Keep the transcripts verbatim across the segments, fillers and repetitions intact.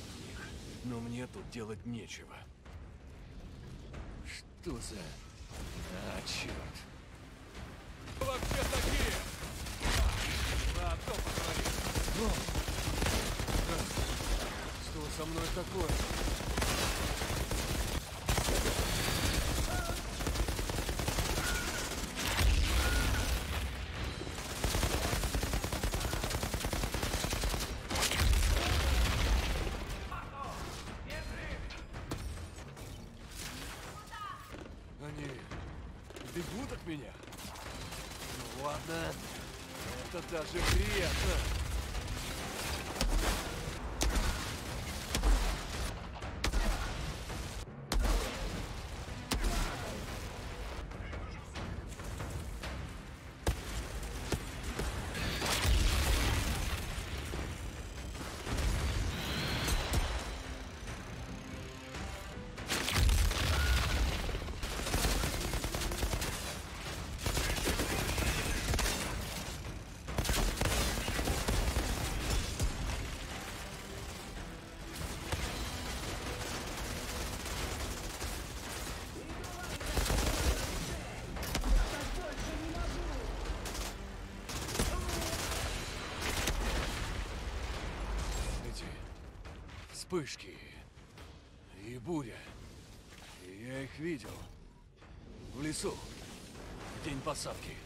них, но мне тут делать нечего. Что за... А, черт. Вообще такие! А, кто поговорит? Что со мной такое? Они бегут от меня? Ну ладно, это даже приятно. Вспышки и буря. Я их видел в лесу в день посадки.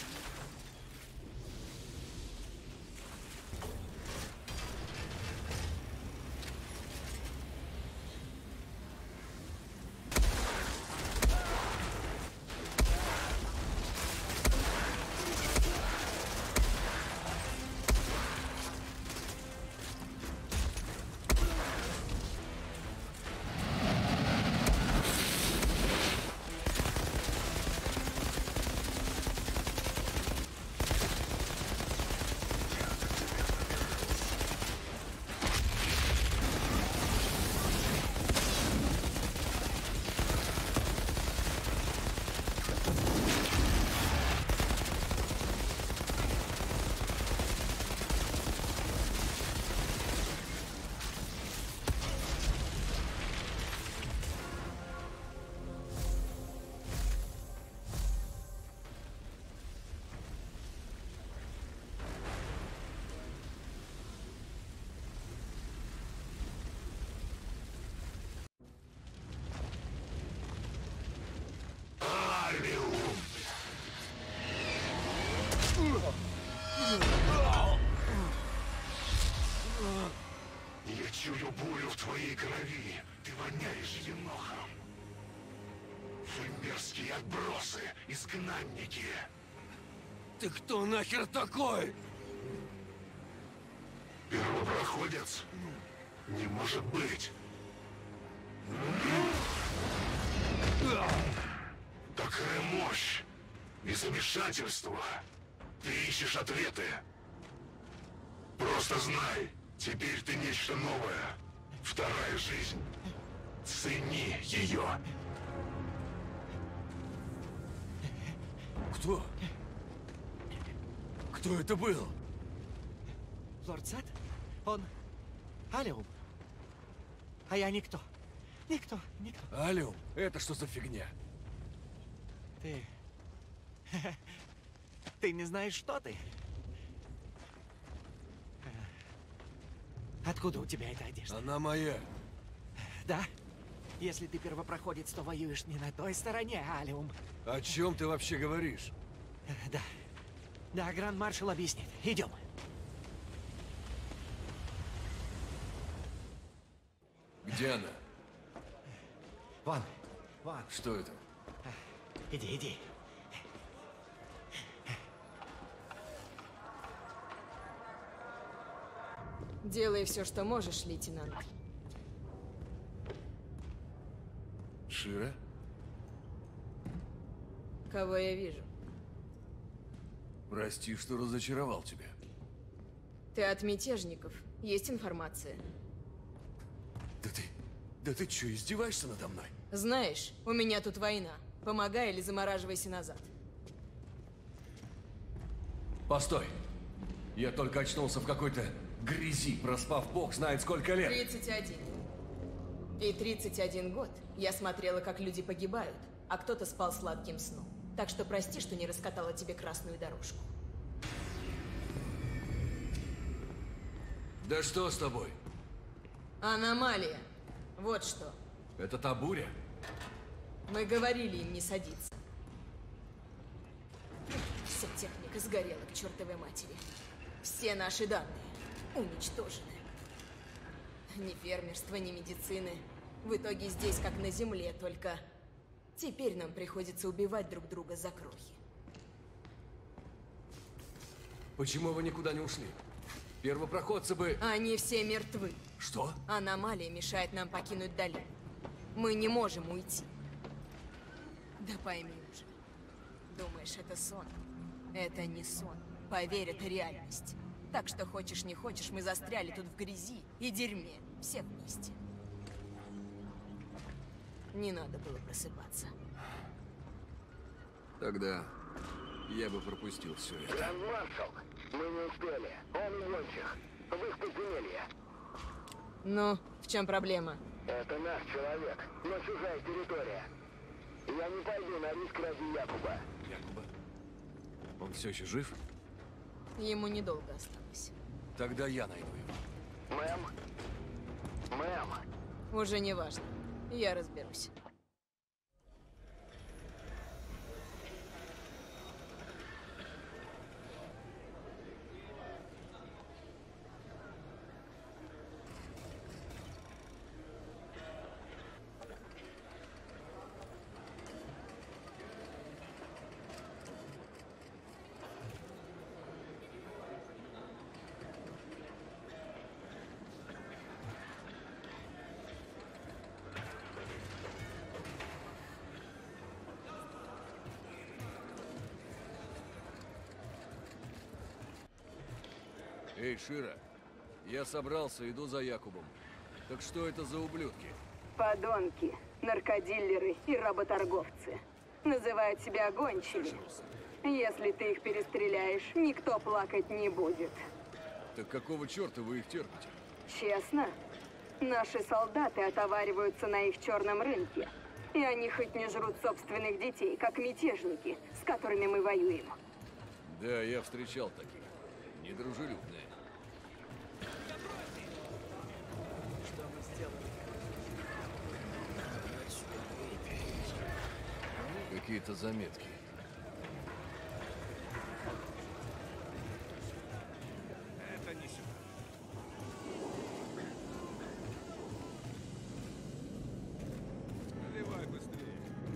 Я чую бурю в твоей крови. Ты воняешь енохом. Вы мерзкие отбросы, изгнанники. Ты кто нахер такой? Первопроходец? Не может быть. Такая мощь и замешательство. Ты ищешь ответы. Просто знай, теперь ты нечто новое. Вторая жизнь. Цени ее. Кто? Кто это был? Лорд Зед? Он... Алиум. А я никто. Никто, никто. Алиум? Это что за фигня? Ты... Ты не знаешь, что ты? Откуда у тебя эта одежда? Она моя. Да? Если ты первопроходец, то воюешь не на той стороне, Алиум. О чем ты вообще говоришь? Да. Да, гранд-маршал объяснит. Идем. Где она? Вон. Вон. Что это? Иди, иди. Делай все, что можешь, лейтенант. Шира? Кого я вижу? Прости, что разочаровал тебя. Ты от мятежников. Есть информация? Да ты... Да ты что, издеваешься надо мной? Знаешь, у меня тут война. Помогай или замораживайся назад. Постой. Я только очнулся в какой-то грязи, проспав бог знает сколько лет. тридцать один. И тридцать один год я смотрела, как люди погибают, а кто-то спал сладким сном. Так что прости, что не раскатала тебе красную дорожку. Да что с тобой? Аномалия. Вот что. Это та буря? Мы говорили им не садиться. Вся техника сгорела к чертовой матери. Все наши данные уничтожены. Ни фермерства, ни медицины. В итоге здесь как на земле, только теперь нам приходится убивать друг друга за крохи. Почему вы никуда не ушли? Первопроходцы бы... Они все мертвы. Что? Аномалия мешает нам покинуть долину. Мы не можем уйти. Да пойми уже. Думаешь, это сон? Это не сон. Поверь, это реальность. Так что хочешь не хочешь, мы застряли тут в грязи и дерьме. Все вместе. Не надо было просыпаться. Тогда я бы пропустил все это. Гранд-маршал, мы не успели. Он и Вончих. В их подземелье. Ну, в чем проблема? Это наш человек, но чужая территория. Я не пойду на риск ради Якуба. Якуба? Он все еще жив? Ему недолго осталось. Тогда я найду его. Мэм? Мэм? Уже не важно. Я разберусь. Эй, Шира, я собрался, иду за Якубом. Так что это за ублюдки? Подонки, наркодиллеры и работорговцы. Называют себя гончими. Если ты их перестреляешь, никто плакать не будет. Так какого черта вы их терпите? Честно? Наши солдаты отовариваются на их черном рынке. И они хоть не жрут собственных детей, как мятежники, с которыми мы воюем. Да, я встречал таких. Недружелюбные. Какие-то заметки. Это не сюда. Наливай быстрее.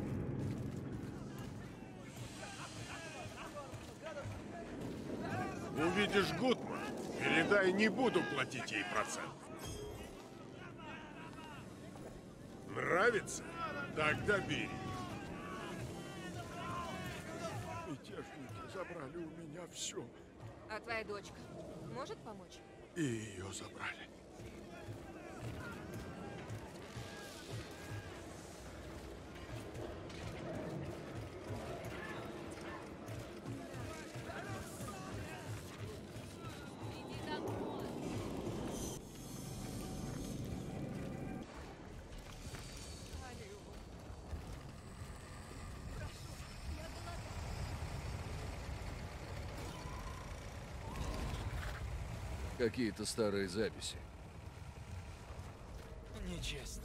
Увидишь Гудман, передай, не буду платить ей процент. Нравится? Тогда бери. Мятежники забрали у меня все. А твоя дочка может помочь? И ее забрали. Какие-то старые записи. Нечестно.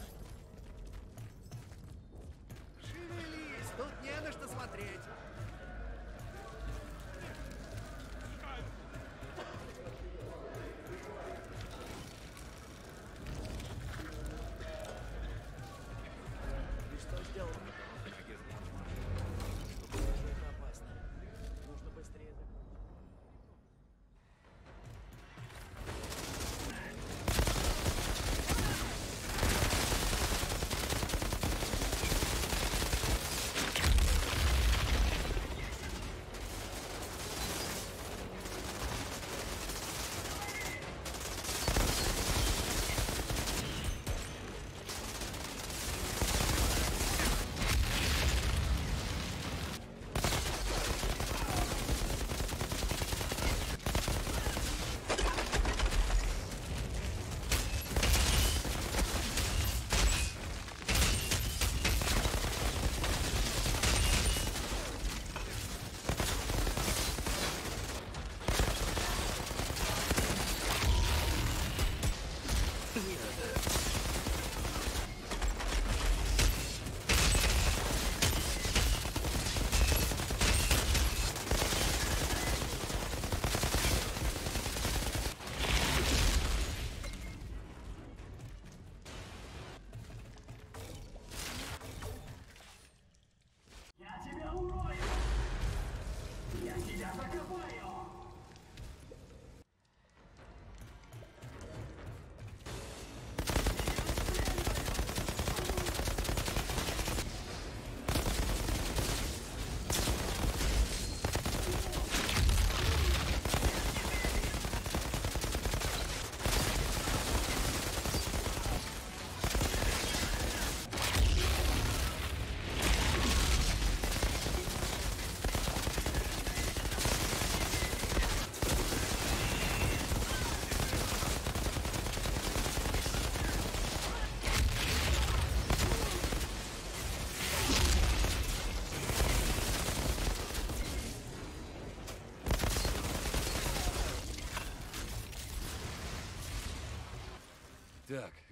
Шевелись, тут не на что смотреть. Ты что сделал? Это опасно. Нужно быстрее закончить.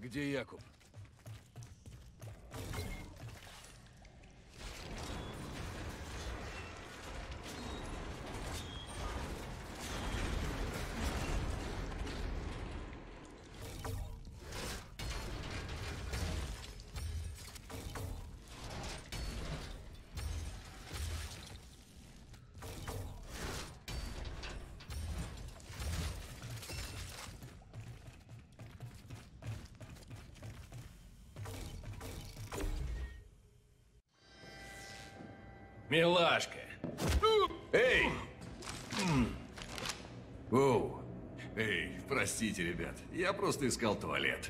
Где Якуб? Милашка. Эй! Оу. Эй, простите, ребят. Я просто искал туалет.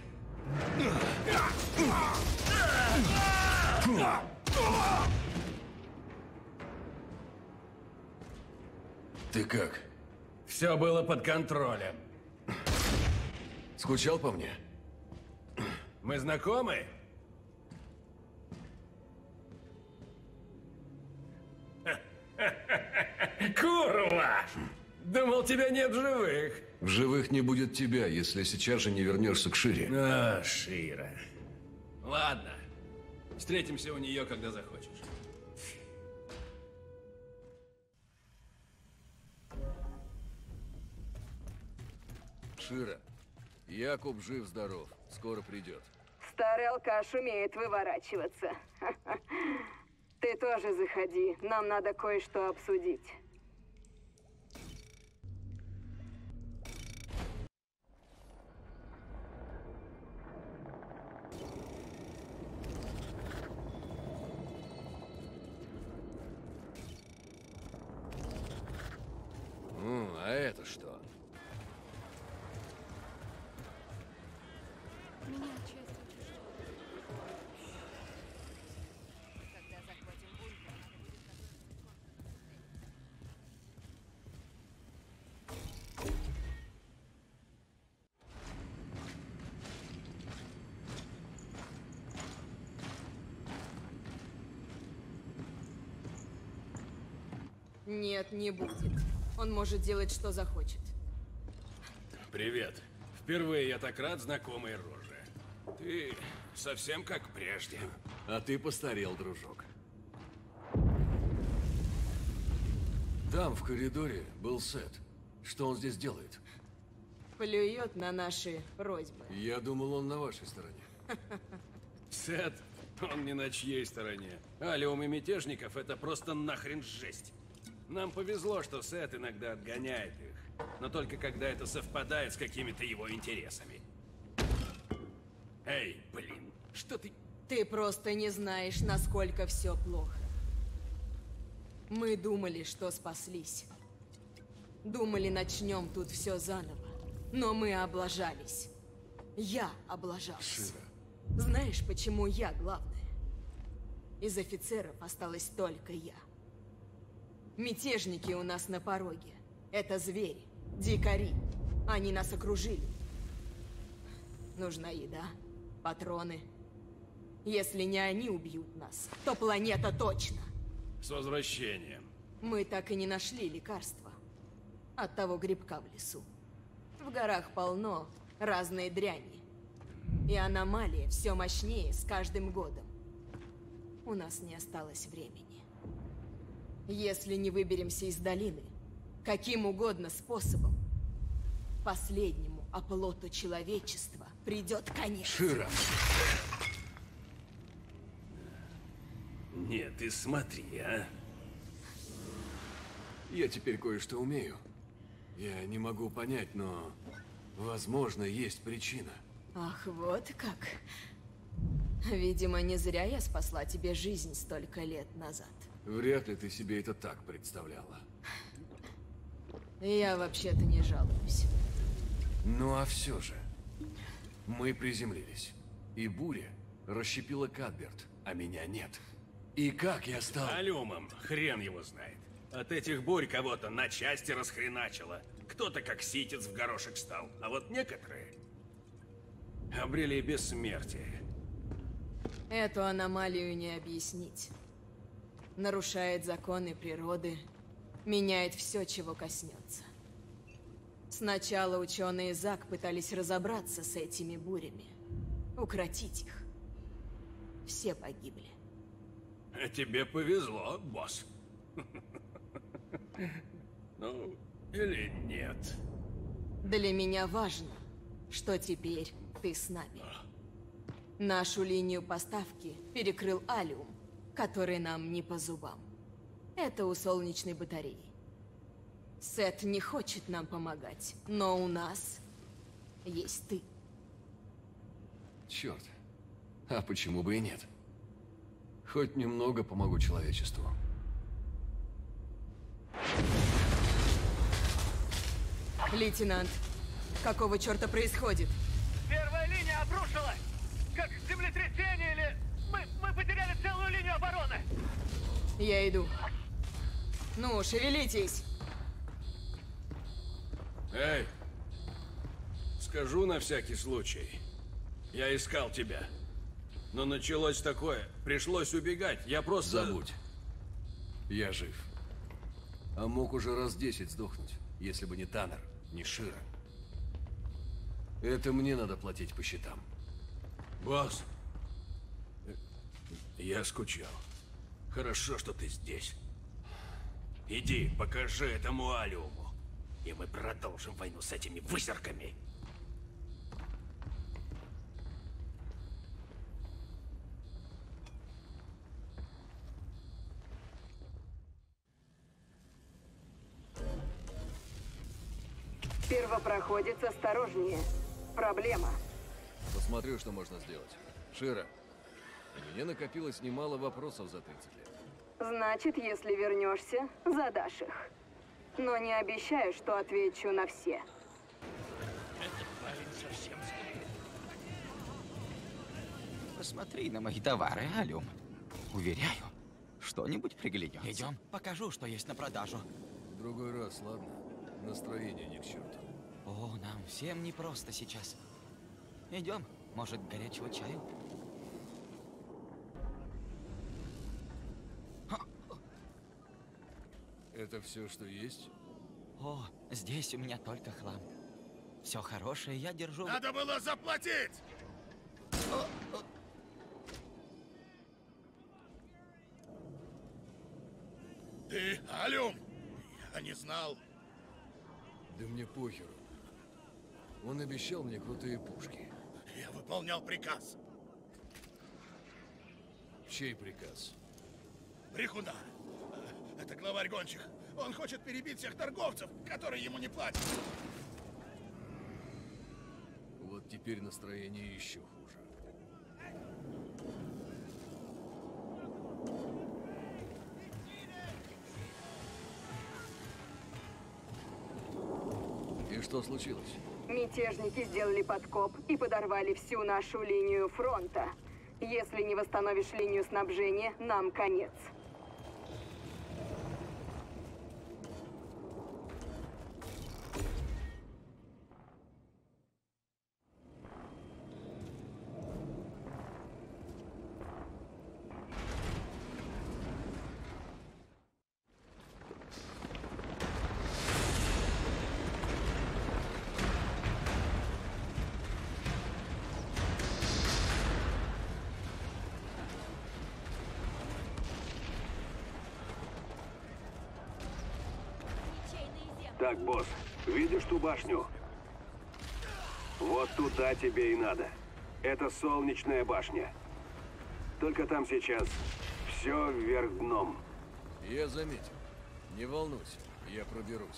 Ты как? Все было под контролем. Скучал по мне? Мы знакомы? Курва! Думал, тебя нет в живых. В живых не будет тебя, если сейчас же не вернешься к Шире. А, Шира. Ладно. Встретимся у нее, когда захочешь. Шира, Якуб жив-здоров. Скоро придет. Старый алкаш умеет выворачиваться. Ты тоже заходи. Нам надо кое-что обсудить. М, а это что? Нет, не будет. Он может делать, что захочет. Привет. Впервые я так рад знакомой роже. Ты совсем как прежде. А ты постарел, дружок. Там, в коридоре, был Сет. Что он здесь делает? Плюет на наши просьбы. Я думал, он на вашей стороне. Сет, он не на чьей стороне. Алиум и мятежников — это просто нахрен жесть. Нам повезло, что Сет иногда отгоняет их. Но только когда это совпадает с какими-то его интересами. Эй, блин, что ты... Ты просто не знаешь, насколько все плохо. Мы думали, что спаслись. Думали, начнем тут все заново. Но мы облажались. Я облажалась. Шира. Знаешь, почему я главная? Из офицеров осталась только я. Мятежники у нас на пороге. Это звери, дикари. Они нас окружили. Нужна еда, патроны. Если не они убьют нас, то планета точно. С возвращением. Мы так и не нашли лекарства от того грибка в лесу. В горах полно разной дряни. И аномалия все мощнее с каждым годом. У нас не осталось времени. Если не выберемся из долины, каким угодно способом, последнему оплоту человечества придет конец. Шира! Нет, ты смотри, а. Я теперь кое-что умею. Я не могу понять, но... Возможно, есть причина. Ах, вот как. Видимо, не зря я спасла тебе жизнь столько лет назад. Вряд ли ты себе это так представляла. Я вообще-то не жалуюсь. Ну а все же. Мы приземлились. И буря расщепила Кадберт, а меня нет. И как я стал... Алюмом, хрен его знает. От этих бурь кого-то на части расхреначило. Кто-то как ситец в горошек стал. А вот некоторые обрели бессмертие. Эту аномалию не объяснить. Нарушает законы природы, меняет все, чего коснется. Сначала ученые ЗАГ пытались разобраться с этими бурями. укротить их. Все погибли. А тебе повезло, босс. Ну, или нет. Для меня важно, что теперь ты с нами. Нашу линию поставки перекрыл Алиум, который нам не по зубам. Это у солнечной батареи. Сет не хочет нам помогать, но у нас есть ты. Черт. А почему бы и нет? Хоть немного помогу человечеству. Лейтенант, какого черта происходит? Первая линия обрушилась! Как землетрясение или... Мы, мы потеряли целую линию обороны! Я иду. Ну, шевелитесь! Эй! Скажу на всякий случай. Я искал тебя. Но началось такое. Пришлось убегать. Я просто... Забудь. Я жив. А мог уже раз десять сдохнуть, если бы не Таннер, не Шира. Это мне надо платить по счетам. Босс, я скучал. Хорошо, что ты здесь. Иди, покажи этому Алиуму. И мы продолжим войну с этими высерками. Первопроходец, осторожнее. Проблема. Посмотрю, что можно сделать. Шира, у меня накопилось немало вопросов за тридцать лет. Значит, если вернешься, задашь их. Но не обещаю, что отвечу на все. Посмотри на мои товары, Алиум. Уверяю, что-нибудь приглянется. Идем, покажу, что есть на продажу. В другой раз, ладно? Настроение ни к черту. О, нам всем непросто сейчас. Идем, может, горячего чаю? Это все, что есть? О, здесь у меня только хлам. Все хорошее я держу... Надо было заплатить! Ты, Алиум? Я не знал. Да мне похеру. Он обещал мне крутые пушки. Я выполнял приказ. Чей приказ? Брехуна. Это главарь гончих. Он хочет перебить всех торговцев, которые ему не платят. Вот теперь настроение еще хуже. И что случилось? Мятежники сделали подкоп и подорвали всю нашу линию фронта. Если не восстановишь линию снабжения, нам конец. Так, босс, видишь ту башню? Вот туда тебе и надо. Это солнечная башня. Только там сейчас все вверх дном. Я заметил. Не волнуйся, я проберусь.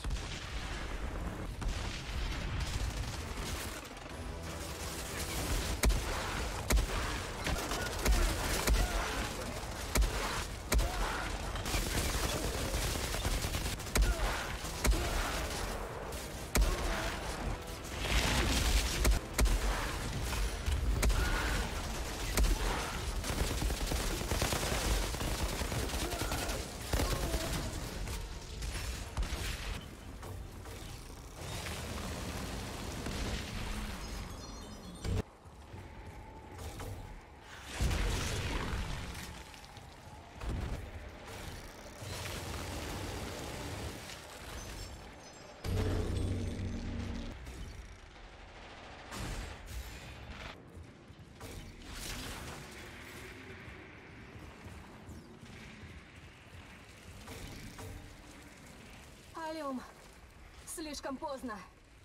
Алиум, слишком поздно.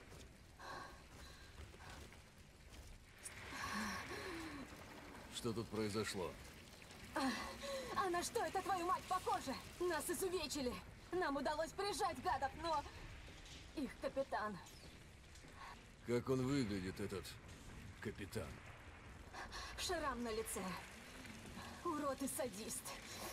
Что тут произошло? А на что это, твою мать, похоже? Нас изувечили. Нам удалось прижать гадов, но... Их капитан. Как он выглядит, этот капитан? Шрам на лице. Урод и садист.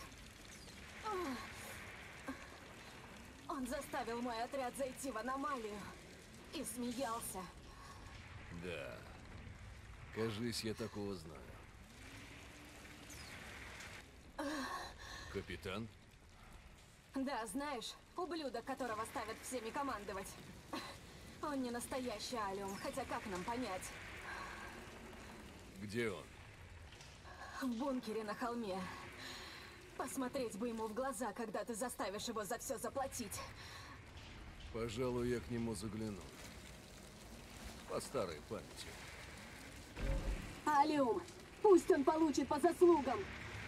Он заставил мой отряд зайти в аномалию. И смеялся. Да. Кажись, я такого знаю. Капитан? Да, знаешь, ублюдок, которого ставят всеми командовать. Он не настоящий Алиум, хотя как нам понять? Где он? В бункере на холме. Посмотреть бы ему в глаза, когда ты заставишь его за все заплатить. Пожалуй, я к нему загляну. По старой памяти. Алиум, пусть он получит по заслугам.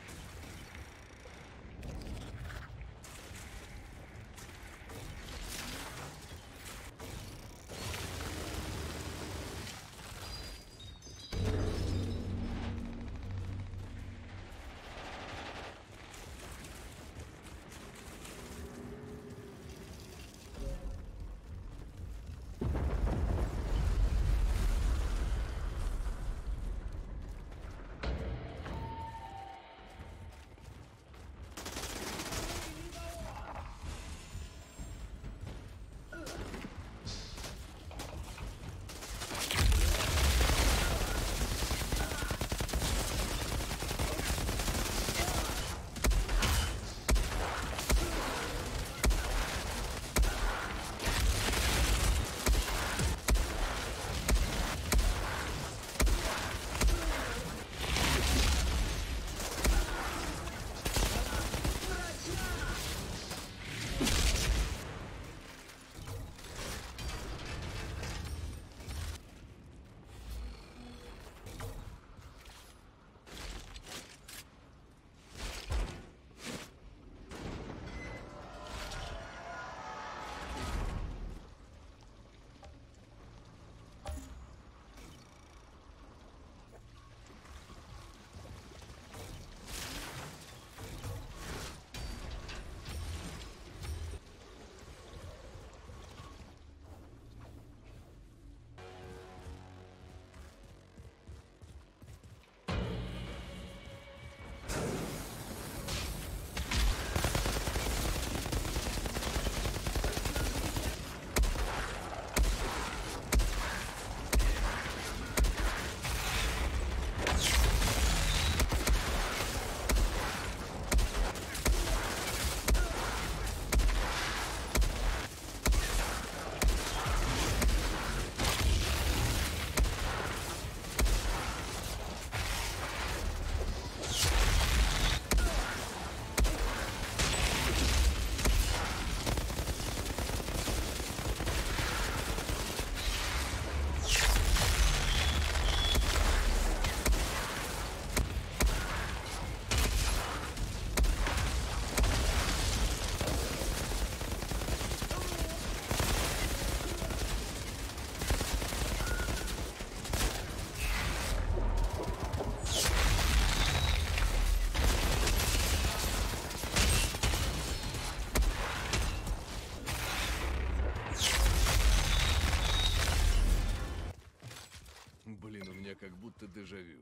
Как будто дежавю.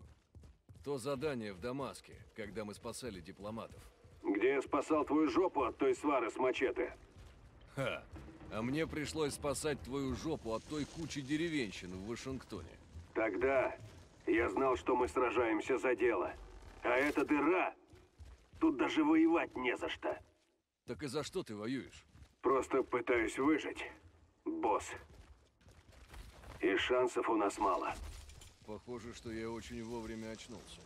То задание в Дамаске, когда мы спасали дипломатов. Где я спасал твою жопу от той свары с мачете. Ха! А мне пришлось спасать твою жопу от той кучи деревенщин в Вашингтоне. Тогда я знал, что мы сражаемся за дело. А эта дыра... Тут даже воевать не за что. Так и за что ты воюешь? Просто пытаюсь выжить, босс. И шансов у нас мало. Похоже, что я очень вовремя очнулся.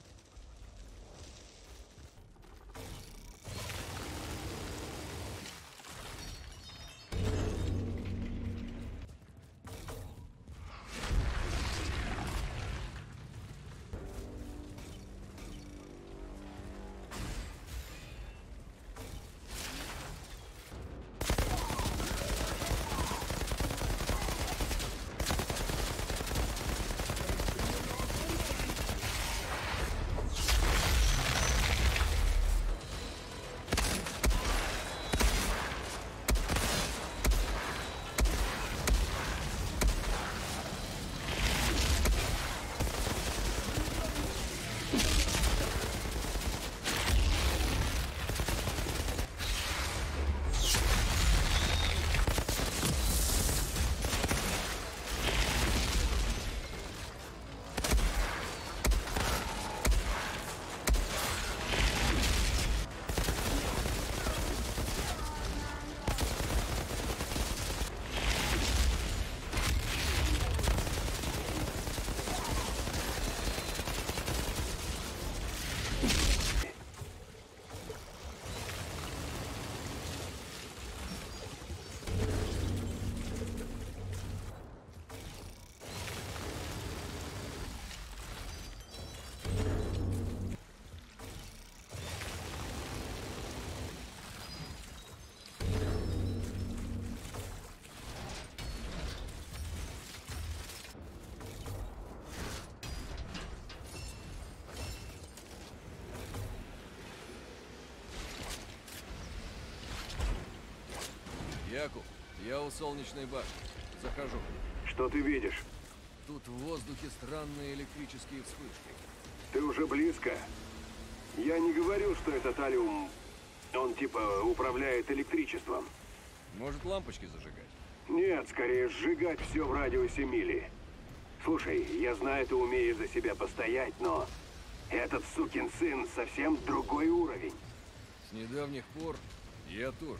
Якуб, я у солнечной башни. Захожу. Что ты видишь? Тут в воздухе странные электрические вспышки. Ты уже близко. Я не говорю, что этот Алиум, он типа управляет электричеством. Может, лампочки зажигать? Нет, скорее сжигать все в радиусе мили. Слушай, я знаю, ты умеешь за себя постоять, но этот сукин сын совсем другой уровень. С недавних пор я тоже.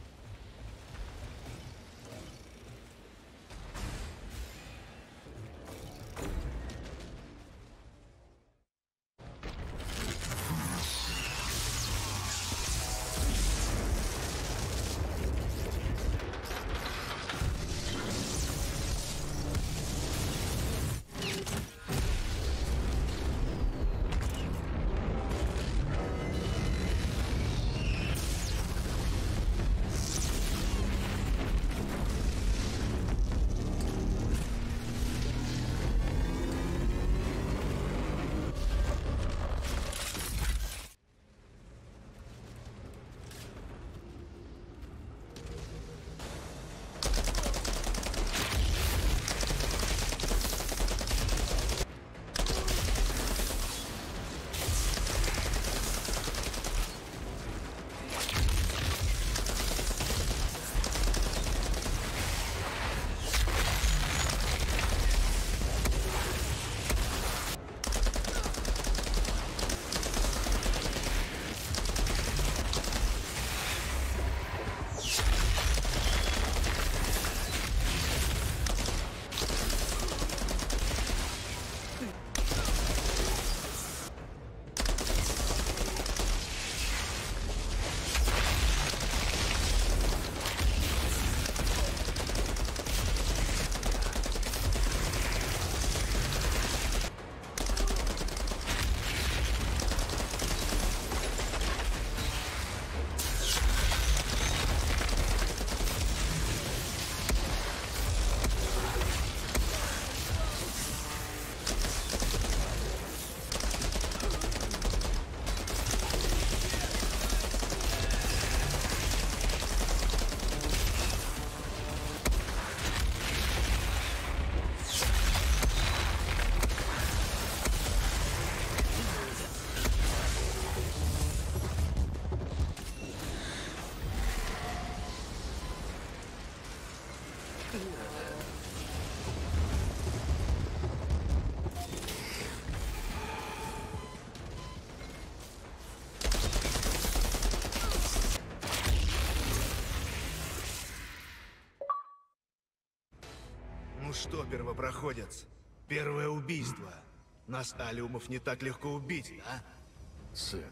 Ну что, первопроходец, первое убийство. Нас, Алиумов, не так легко убить, да? Сет.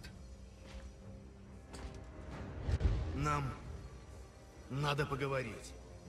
Нам надо поговорить.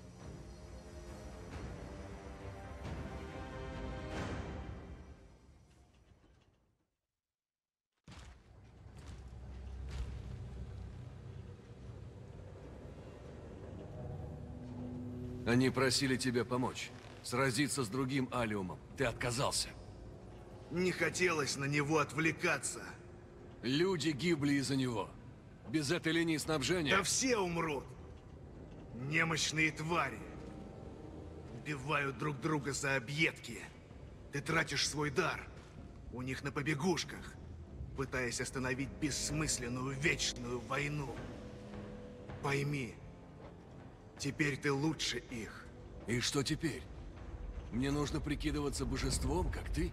Они просили тебя помочь. Сразиться с другим Алиумом. Ты отказался. Не хотелось на него отвлекаться. Люди гибли из-за него. Без этой линии снабжения... Да все умрут. Немощные твари. Убивают друг друга за объедки. Ты тратишь свой дар. У них на побегушках. Пытаясь остановить бессмысленную вечную войну. Пойми. Теперь ты лучше их. И что теперь? Мне нужно прикидываться божеством, как ты?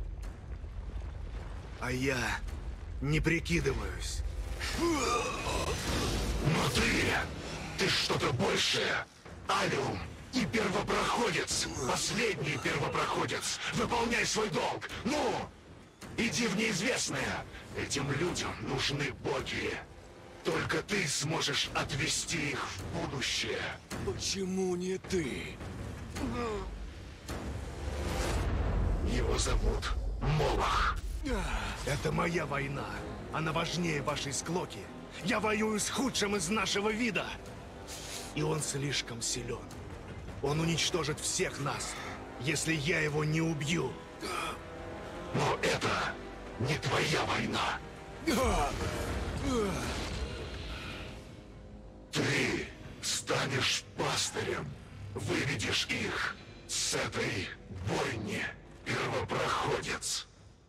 А я не прикидываюсь. Но ты... ты что-то большее. Алиум и первопроходец. Последний первопроходец. Выполняй свой долг. Ну, иди в неизвестное. Этим людям нужны боги. Только ты сможешь отвести их в будущее. Почему не ты? Его зовут Молох. Это моя война. Она важнее вашей склоки. Я воюю с худшим из нашего вида. И он слишком силен. Он уничтожит всех нас, если я его не убью. Но это не твоя война. Ты станешь пастырем, выведешь их с этой бойни, первопроходец.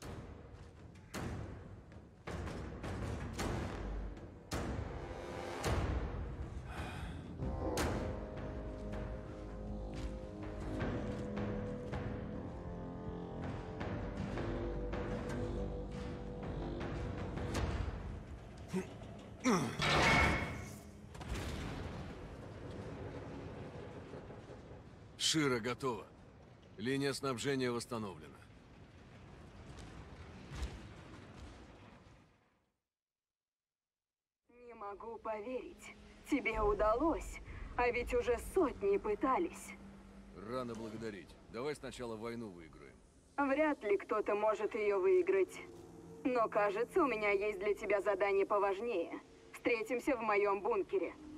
Шира готова. Линия снабжения восстановлена. Не могу поверить. Тебе удалось. А ведь уже сотни пытались. Рано благодарить. Давай сначала войну выиграем. Вряд ли кто-то может ее выиграть. Но кажется, у меня есть для тебя задание поважнее. Встретимся в моем бункере.